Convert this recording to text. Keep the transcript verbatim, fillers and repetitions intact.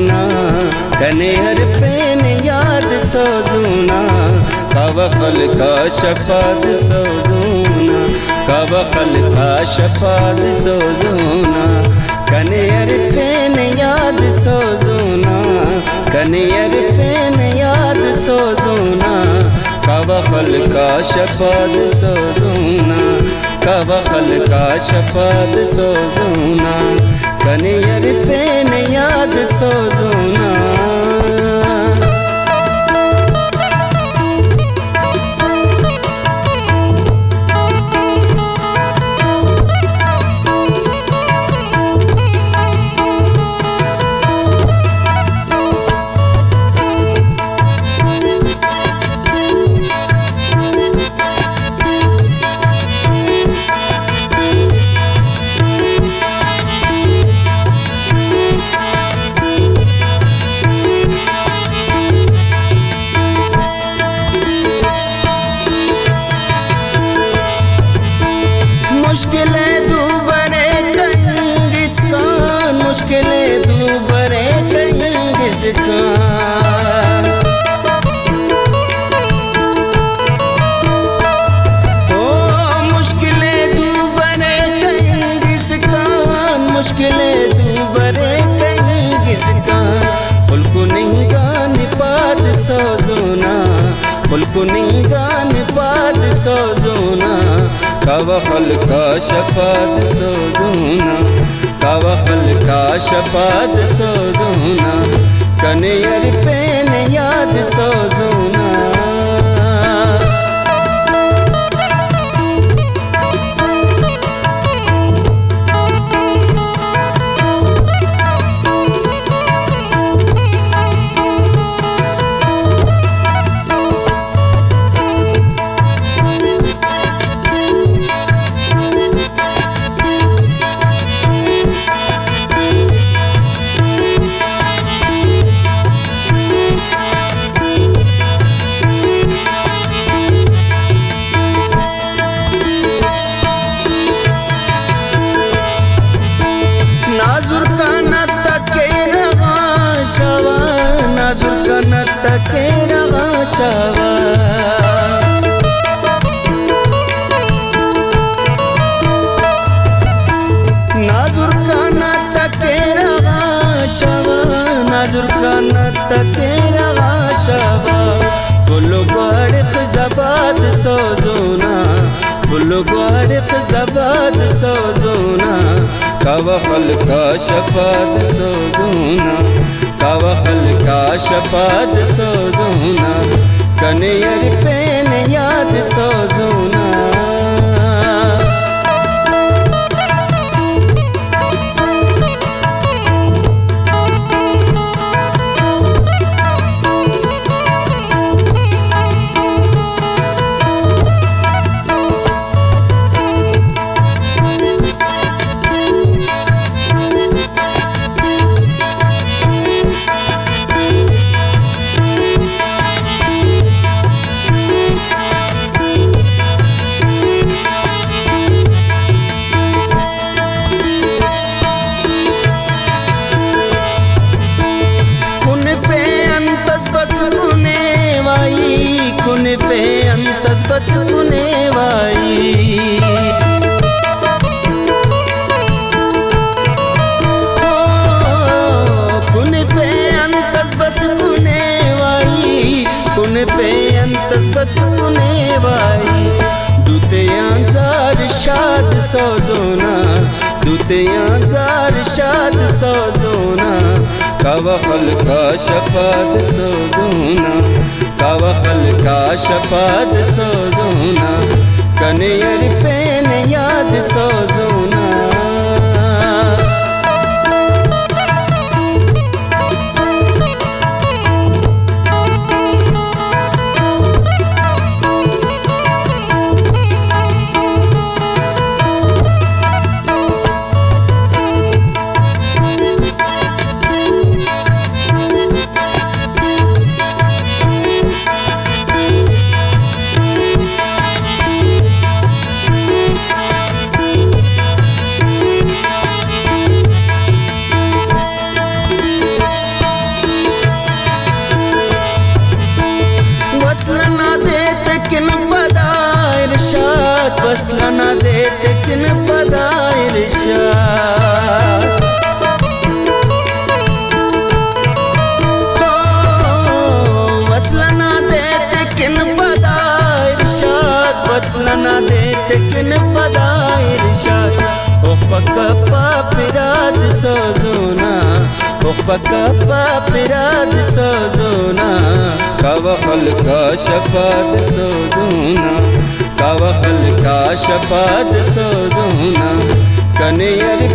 सोजूना कने अरफेन याद सोजूना कवखल का शफाद सोजूना कवखल का शफाद सोजूना कने अरफेन याद सोजूना कने अरफेन याद सोजूना कवखल का शफाद सोजूना कवखल का शफाद सोजूना कने अरफेन याद सोजूना मुश्किलें दूबरे कंगिस खान मुश्किलें दूबरे कंगिस खान ओ मुश्किलें दूबरे कंगिस खान मुश्किलें दूबरे कंगिस खान फुल्कु निंगान पाद सोजूना फुल्कु निंगान पाद सोजूना कवखल का शफाद सोजूना कवखल का शफाद सोजूना कने अरफेन याद सोजूना तकेरा शावा नाजुर का न तकेरा शावा नाजुर का न तकेरा शावा बुल्लो बारिक ज़बाद सोजूना बुल्लो बारिक ज़बाद सोजूना कवखल का शफाद सोजूना कवखल का शफाद सोजूना कने अरफेन याद सोजूना कुन पे अंतस बस कुने वाई कुन पे अंतस बस कुने वाई कुन पे अंतस बस कुने वाई दूते आंजार शाद सोजूना दूते आंजार शाद सोजूना कवखल का शफाद सोजूना कवखल का शफाद सोजूना कने अरफेन याद सोजूना किन पदा इरशाद वसलना देते किन पदा इरशाद वसलना देते किन पदा इरशाद ओखपका पापिराद सोजुना ओखपका पापिराद सोजुना कावा खल्का शफात सोजुना कावा खल्का शफात सोजुना कने